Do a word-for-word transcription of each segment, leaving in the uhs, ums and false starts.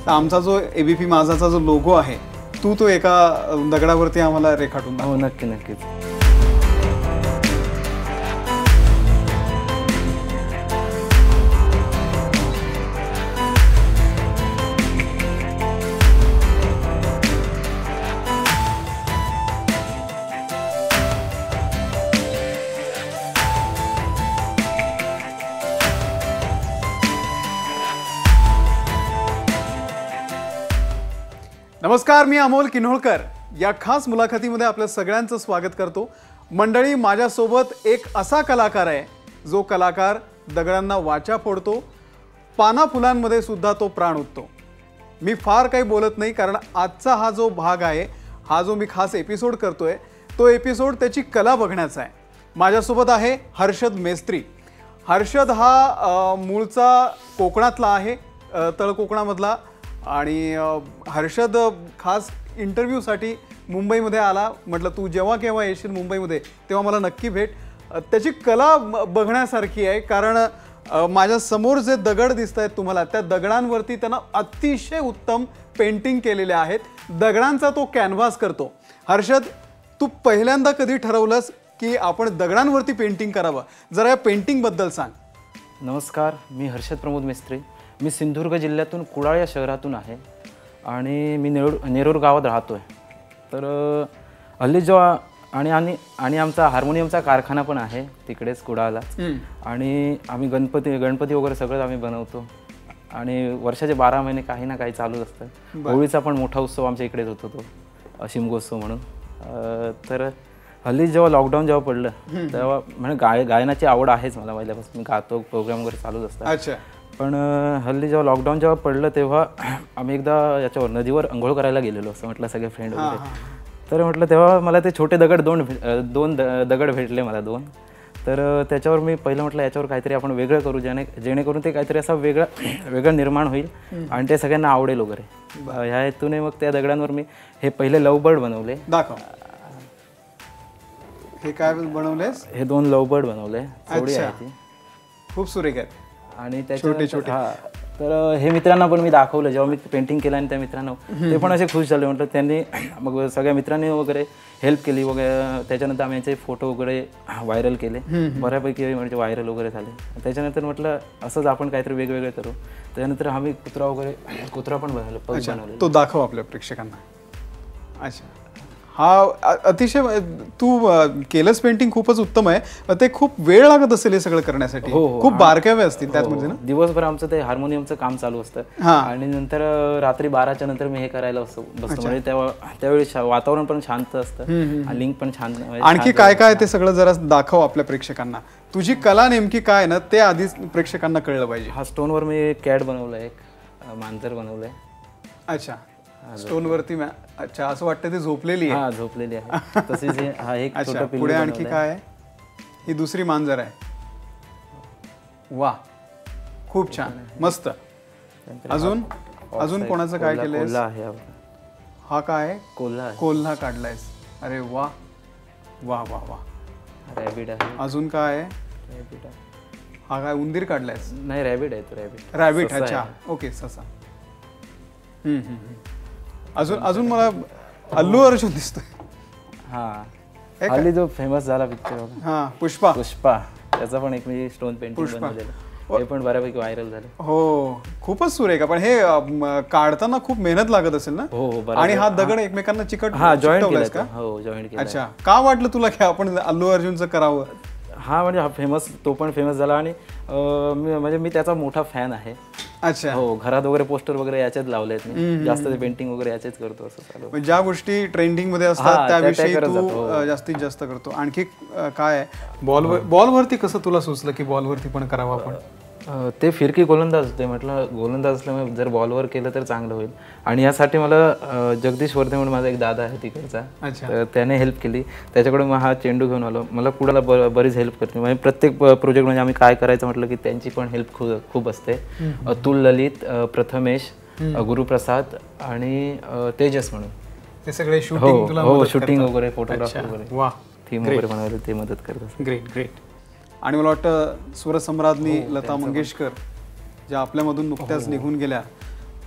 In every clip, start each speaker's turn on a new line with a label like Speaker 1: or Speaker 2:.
Speaker 1: तर आमचा जो एबीपी माझाचा जो लोगो आहे तू तो एका दगडावरती आम्हाला रेखाटून दाखव.
Speaker 2: हो नक्की नक्कीच.
Speaker 1: नमस्कार, मी अमोल किन्होळकर. या खास मुलाखतीमध्ये आपल्या सगळ्यांचं स्वागत करतो. मंडळी, माझ्यासोबत एक असा कलाकार आहे जो कलाकार दगडांना वाचा फोडतो, पाना फुलांमध्ये सुद्धा तो प्राण ओततो. मी फार काही बोलत नाही, कारण आजचा हा जो भाग आहे, हा जो मी खास एपिसोड करतोय, तो एपिसोड त्याची कला बघण्याचा आहे. माझ्यासोबत आहे हर्षद मेस्त्री. हर्षद हा मूळचा कोकणातला आहे, तळ कोकणामधला. आणि हर्षद खास इंटरव्ह्यूसाठी मुंबईमध्ये आला. म्हटलं तू जेव्हा केव्हा येशील मुंबईमध्ये तेव्हा मला नक्की भेट. त्याची कला बघण्यासारखी आहे, कारण माझ्या समोर जे दगड दिसत आहेत तुम्हाला, त्या दगडांवरती त्यांना अतिशय उत्तम पेंटिंग केलेले आहेत. दगडांचा तो कॅनव्हास करतो. हर्षद, तू पहिल्यांदा कधी ठरवलंस की आपण दगडांवरती पेंटिंग करावं? जरा या पेंटिंगबद्दल सांग.
Speaker 2: नमस्कार, मी हर्षद प्रमोद मेस्त्री. मी सिंधुदुर्ग जिल्ह्यातून कुडाळ या शहरातून आहे आणि मी नेरूर नेरूर गावात राहतो आहे. तर हल्ली जो आणि आणि आणि आमचा हार्मोनियमचा कारखाना पण आहे तिकडेच कुडाळला. आणि आम्ही गणपती गणपती वगैरे सगळं आम्ही बनवतो आणि वर्षाचे बारा महिने काही ना काही चालूच असतं. होळीचा पण मोठा उत्सव आमच्या इकडेच होतो, तो शिमगोत्सव म्हणून. तर हल्ली जेव्हा लॉकडाऊन जेव्हा पडलं तेव्हा म्हणजे गाय गायनाची आवड आहेच मला पहिल्यापासून. गातो, प्रोग्राम वगैरे चालूच असतात. पण हल्ली जेव्हा लॉकडाऊन जेव्हा पडलं तेव्हा आम्ही एकदा याच्यावर नदीवर अंघोळ करायला गेलेलो असं म्हटलं सगळे फ्रेंड वगैरे. तर म्हटलं तेव्हा मला ते छोटे दगड दोन दोन दगड भेटले मला दोन. तर त्याच्यावर मी पहिलं म्हटलं याच्यावर काहीतरी आपण वेगळं करू, जेणे जेणेकरून ते काहीतरी असं वेगळं वेगळं निर्माण होईल आणि ते सगळ्यांना आवडेल वगैरे. ह्या हेतूने मग त्या दगडांवर मी हे पहिले लवबर्ड बनवले.
Speaker 1: दाखव. हे काय बनवलेस?
Speaker 2: हे दोन लवबर्ड बनवले. थोडी आहे ती, खूप
Speaker 1: सुरेख आहेत
Speaker 2: आणि छोटे छोटे. हा, तर हे मित्रांना पण मी दाखवलं जेव्हा मी पेंटिंग केलं आणि त्या मित्रांना ते पण असे खुश झाले. म्हटलं त्यांनी मग सगळ्या मित्रांनी वगैरे हेल्प केली वगैरे. त्याच्यानंतर आम्ही याचे फोटो वगैरे व्हायरल केले, बऱ्यापैकी म्हणजे व्हायरल वगैरे झाले. त्याच्यानंतर म्हटलं असंच आपण काहीतरी वेगवेगळे करू. त्याच्यानंतर आम्ही कुत्रा वगैरे कुत्रा पण बनवलं, पग बनवलं.
Speaker 1: तो दाखव आपल्या प्रेक्षकांना. अच्छा, हा अतिशय तू केलंस पेंटिंग खूपच उत्तम आहे. ते खूप वेळ लागत असेल हे सगळं करण्यासाठी. खूप बारकावे असतील त्यामध्ये ना.
Speaker 2: दिवसभर आमचं ते हार्मोनियमचं काम चालू असतं आणि नंतर रात्री बाराच्या नंतर मी हे करायला बसतो. म्हणजे तेव्हा त्यावेळी वातावरण पण शांत असतं, लिंक पण छान.
Speaker 1: आणखी काय काय ते सगळं जरा दाखव आपल्या प्रेक्षकांना. तुझी कला नेमकी काय ना ते आधीच प्रेक्षकांना कळलं पाहिजे.
Speaker 2: हा स्टोनवर मी कॅट बनवलंय, एक मांजर बनवलंय.
Speaker 1: अच्छा, स्टोन वरती. अच्छा, असं वाटतं ते झोपलेली आहे.
Speaker 2: हा, झोपलेली आहे तशीच. हा एक छोटा पिल्लू.
Speaker 1: पुढे आणखी काय आहे? ही दुसरी मांजर आहे. वा, खूप छान, मस्त. अजून अजून कोणाचं काय केलंय?
Speaker 2: कोल्हा आहे.
Speaker 1: हा काय आहे?
Speaker 2: कोल्हा.
Speaker 1: कोल्हा काढलायस. अरे वा वा वा वा.
Speaker 2: रॅबिट आहे.
Speaker 1: अजून काय आहे?
Speaker 2: रॅबिट आहे.
Speaker 1: हा काय उंदीर काढलायस?
Speaker 2: नाही, रॅबिट आहे तो. Rabbit
Speaker 1: rabbit. अच्छा, ओके, ससा. हम्म हम्म. अजून अजून मला अल्लू अर्जुन दिसतोय.
Speaker 2: हा, हल्ली जो फेमस झाला पिक्चर.
Speaker 1: हा, पुष्पा.
Speaker 2: पुष्पा त्याचा पण एक मी स्टोन पेंटिंग बनवलेलं, हे पण बऱ्यापैकी व्हायरल झाले.
Speaker 1: हो, खूपच सुरेख. पण हे काढताना खूप मेहनत लागत असेल ना.
Speaker 2: हो,
Speaker 1: आणि हा दगड एकमेकांना चिकट
Speaker 2: जॉईंट केलाय का? हो, जॉईंट केलाय.
Speaker 1: अच्छा, का वाटलं तुला की आपण अल्लू अर्जुनचं करावं?
Speaker 2: हा, म्हणजे हा फेमस, तो पण फेमस झाला आणि म्हणजे मी त्याचा मोठा फॅन आहे.
Speaker 1: अच्छा.
Speaker 2: हो, घरात वगैरे पोस्टर वगैरे याचेच लावले आहेत मी. जास्त ते पेंटिंग वगैरे याचेच करतो. असं चालू,
Speaker 1: ज्या गोष्टी ट्रेंडिंग मध्ये असतात त्याविषयी तू जास्तीत जास्त करतो. आणखी काय? बॉलवर बॉलवरती कसं तुला सुचलं की बॉलवरती पण करावं आपण?
Speaker 2: ते फिरकी गोलंदाज होते. म्हटलं गोलंदाज असल्यामुळे जर बॉलवर केलं तर चांगलं होईल. आणि यासाठी मला जगदीश वर्धे म्हणून माझा एक दादा आहे तिकडचा, तर त्याने हेल्प केली. त्याच्याकडून हा चेंडू घेऊन आलो. मला कुडाला बरीच हेल्प करते. म्हणजे प्रत्येक प्रोजेक्ट म्हणजे आम्ही काय करायचं म्हटलं की त्यांची पण हेल्प खूप खूप असते. अतुल, ललित, प्रथमेश, गुरुप्रसाद आणि तेजस म्हणून
Speaker 1: ते सगळे शूटिंग.
Speaker 2: हो, शूटिंग वगैरे, फोटोग्राफी वगैरे, थीम वगैरे बनवायला ते मदत करतात.
Speaker 1: Great great. आणि मला वाटतं स्वरसम्राज्ञी लता मंगेशकर ज्या आपल्यामधून नुकत्याच निघून गेल्या,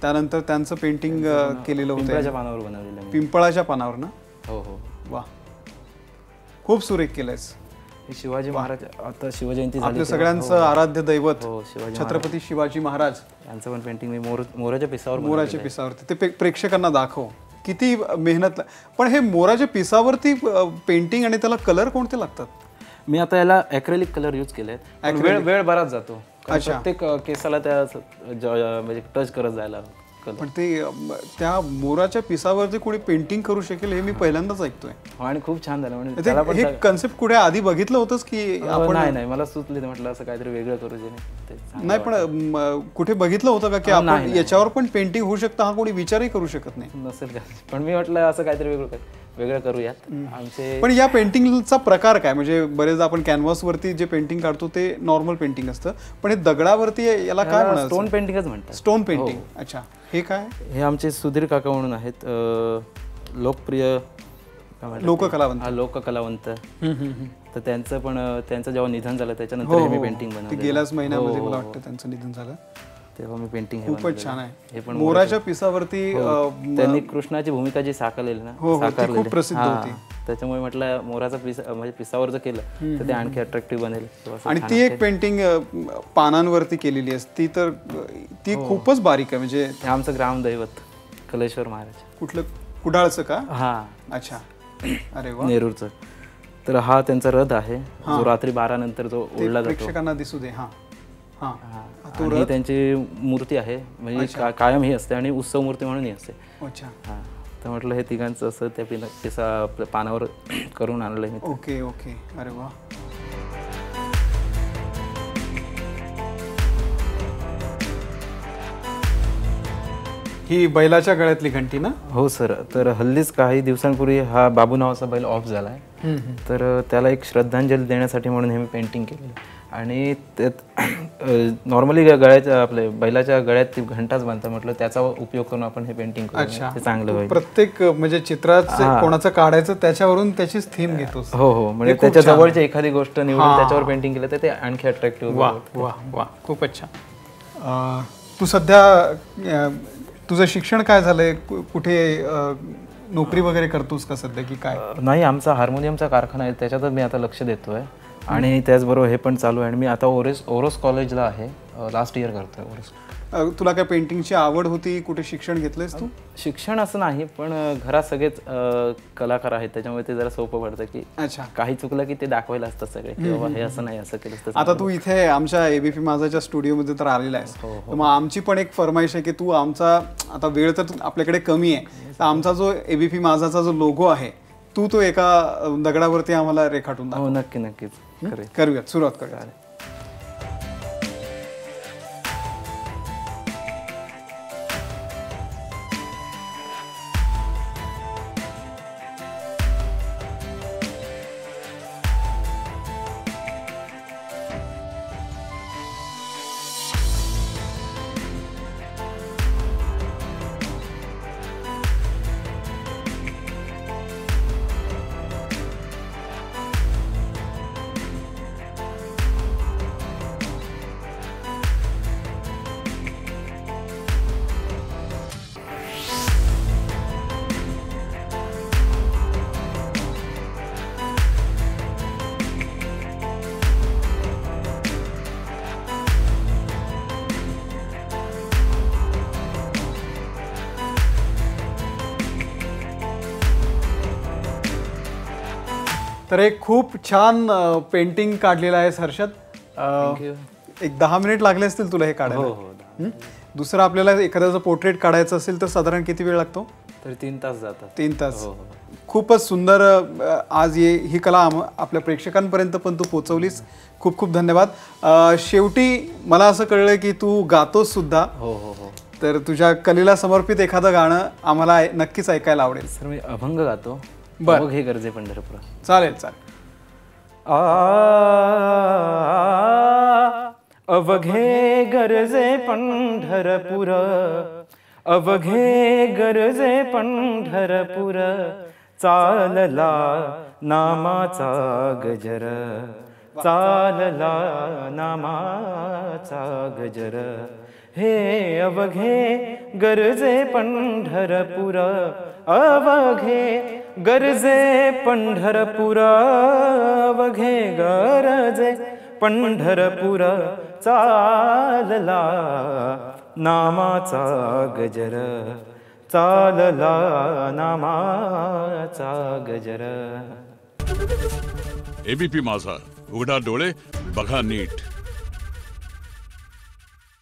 Speaker 1: त्यानंतर त्यांचं पेंटिंग केलेलं होतं
Speaker 2: पिंपळाच्या पानावर बनवलेलं आहे मी.
Speaker 1: पिंपळाच्या पानावर ना.
Speaker 2: हो हो.
Speaker 1: वा, खूप सुरेख केलंयस.
Speaker 2: हे शिवाजी महाराज आता शिवजयंती झाली
Speaker 1: आपल्या सगळ्यांचं आराध्य दैवत
Speaker 2: हो शिवाजी
Speaker 1: छत्रपती शिवाजी महाराज
Speaker 2: यांचं पण पेंटिंग मी मोर मोराच्या पिसावर
Speaker 1: मोराच्या पिसावरती ते पे- प्रेक्षकांना दाखव. किती मेहनत ला- पण हे मोराच्या पिसावरती पेंटिंग आणि त्याला कलर कोणते लागतात?
Speaker 2: मी आता याला ॲक्रेलिक कलर यूज केले आहेत. वेळ वेळ बराच जातो कारण
Speaker 1: अच्छा.
Speaker 2: प्रत्येक अ, केसाला त्या स- ज- म्हणजे टच करत जायला कलर.
Speaker 1: पण ते अम, त्या मोराच्या पिसावरती कोणी पेंटिंग करू शकेल हे मी पहिल्यांदाच ऐकतोय.
Speaker 2: आणि खूप छान झालं म्हणजे
Speaker 1: ते-
Speaker 2: त्याला पण
Speaker 1: हे कन्सेप्ट कुठे आधी बघितलं होतंस की
Speaker 2: अ,
Speaker 1: आपण?
Speaker 2: नाही नाही मला सुचले म्हटलं असं काहीतरी वेगळं करू जे ते चांगलं
Speaker 1: नाही पण अम, कुठे बघितलं होतं का की आपण याच्यावर पण पेंटिंग होऊ शकतं हा कोणी विचारही करू शकत नाही?
Speaker 2: नसेल का पण मी म्हटलं असं काहीतरी वेगळं कर- वेगळं करूयात आमचे.
Speaker 1: पण या पेंटिंगचा प्रकार काय? म्हणजे बरेचदा आपण कॅनव्हासवरती जे पेंटिंग काढतो ते नॉर्मल पेंटिंग असतं, पण हे दगडावरती याला काय म्हणायचं?
Speaker 2: स्टोन पेंटिंगच म्हणतात.
Speaker 1: Stone painting. अच्छा, हे काय?
Speaker 2: हे आमचे सुधीर काका म्हणून आहेत अ, लोकप्रिय काय म्हणतात ते?
Speaker 1: लोककलावंत.
Speaker 2: हा लोककलावंत.
Speaker 1: हम्म, हम्म, हम्म.
Speaker 2: तर त्यांचं पण अ, त्यांचं जेव्हा निधन झालं त्याच्यानंतर हे मी पेंटिंग
Speaker 1: ते
Speaker 2: बनवलं.
Speaker 1: गेल्याच महिन्यामध्ये मला वाटतं त्यांचं निधन झालं.
Speaker 2: तेव्हा मी पेंटिंग
Speaker 1: खूपच छान
Speaker 2: हे
Speaker 1: आहे.
Speaker 2: पण
Speaker 1: मोराच्या पिसावरती
Speaker 2: हो.
Speaker 1: अ,
Speaker 2: त्यांनी कृष्णाची भूमिका जी साकारलेली ना
Speaker 1: हो, हो, ती
Speaker 2: साकारलेली
Speaker 1: खूप प्रसिद्ध
Speaker 2: हा.
Speaker 1: होती.
Speaker 2: त्याच्यामुळे म्हटलं मोराचा पिसा म्हणजे पिसावर जर केलं तर ते आणखी अट्रॅक्टिव्ह बनेल. तो असं
Speaker 1: आणि
Speaker 2: छान
Speaker 1: ती एक पेंटिंग पानांवरती केलेली आहे ती तर ती खूपच बारीक आहे. म्हणजे
Speaker 2: हे आमचं ग्रामदैवत कलेश्वर महाराज.
Speaker 1: कुठलं, कुडाळचं का?
Speaker 2: हा
Speaker 1: अच्छा, अरे वा.
Speaker 2: नेरूरचं. तर हा त्यांचा रथ आहे जो रात्री बारा नंतर जो ओढला जातो.
Speaker 1: प्रेक्षकांना दिसू दे. हा हा
Speaker 2: हा. आणि ही त्यांची मूर्ती आहे म्हणजे का- कायम ही असते आणि उत्सव मूर्ती म्हणून ही असते.
Speaker 1: अच्छा,
Speaker 2: हा. तर म्हटलं हे तिघांचं असं त्या पिना पिसा आपल्या पानावर करून आणलंय मी.
Speaker 1: ओके ओके, अरे वा. ही बैलाच्या गळ्यातली घंटी ना?
Speaker 2: हो सर. तर हल्लीच काही दिवसांपूर्वी हा बाबू नावाचा बैल ऑफ झाला आहे. तर त्याला एक श्रद्धांजली देण्यासाठी म्हणून हे मी पेंटिंग केलेलं आणि त्यात नॉर्मली गळ्याच्या आपल्या बैलाच्या गळ्यात ती घंटाच बांधतात. म्हटलं त्याचा उपयोग करून आपण हे पेंटिंग करू ते चांगलं होईल.
Speaker 1: प्रत्येक म्हणजे चित्रात कोणाचं काढायचं त्याच्यावरून त्याचीच थीम घेतो.
Speaker 2: हो हो. म्हणजे त्याच्या जवळची एखादी गोष्ट निवडून त्याच्यावर पेंटिंग केलं तर ते आणखी अट्रॅक्टिव्ह.
Speaker 1: वा वा वा, खूपच छान. तू सध्या अ, तुझं शिक्षण काय झालंय? कु- कुठे अ, नोकरी वगैरे करतोस का सध्या की काय?
Speaker 2: नाही, आमचा हार्मोनियमचा कारखाना आहे त्याच्यातच मी आता लक्ष देतोय आणि त्याचबरोबर हे पण चालू आहे. आणि मी आता ओरेस ओरोस कॉलेजला आहे, लास्ट इयर करतोय ओरोस.
Speaker 1: अ, तुला काय पेंटिंगची आवड होती? कुठे शिक्षण घेतलंयस तू?
Speaker 2: शिक्षण असं नाही पण अ, घरात सगळेच अ, कलाकार आहेत त्याच्यामुळे ते जरा सोपं पडतं की
Speaker 1: अच्छा,
Speaker 2: काही चुकलं की ते दाखवायला असतात सगळे की बाबा हे असं नाही असं केलं असतं.
Speaker 1: आता तू इथे आमच्या एबीपी माझाच्या स्टुडिओमध्ये तर आलेला आहेस, तर मग आमची पण एक फरमाईश आहे की तू आमचा, आता वेळ तर आपल्याकडे कमी आहे, तर आमचा जो एबीपी माझाचा जो लोगो आहे तू तो एका दगडावरती आम्हाला रेखाटून दाखव.
Speaker 2: हो नक्की नक्कीच करेल.
Speaker 1: करूयात, सुरुवात करूया. तर एक खूप छान पेंटिंग काढलेलं आहे हर्षद. अ, एक दहा मिनिट लागले असतील तुला हे काढायला.
Speaker 2: हो हो.
Speaker 1: हं? दुसरं आपल्याला एखाद्याचं पोर्ट्रेट काढायचं असेल तर साधारण किती वेळ लागतो?
Speaker 2: तर तीन तास जातात.
Speaker 1: तीन तास.
Speaker 2: हो हो.
Speaker 1: खूपच सुंदर अ, आज ये ही कला आम- आपल्या प्रेक्षकांपर्यंत पण तू पोचवलीस. खूप खूप धन्यवाद. अ, शेवटी मला असं कळलं की तू गातोस सुद्धा,
Speaker 2: हो हो हो.
Speaker 1: तर तुझ्या कलेला समर्पित एखादं गाणं आम्हाला ऐ- नक्कीच ऐकायला आवडेल.
Speaker 2: सर मी अभंग गातो.
Speaker 1: बरं.
Speaker 2: बघ हे गरजे पंढरपूर.
Speaker 1: चालेल चालेल.
Speaker 2: आ अवघे गरजे पंढरपुर, अवघे गरजे पंढरपुर, चालला नामाचा गजर, चालला नामाचा गजर, हे अवघे गरजे पंढरपुर, अवघे गरजे पंढरपुर, अवघे गरजे पंढरपुर, चालला नामाचा गजर, चालला नामाचा गजर.
Speaker 3: एबीपी माझा, उघडा डोळे बघा नीट.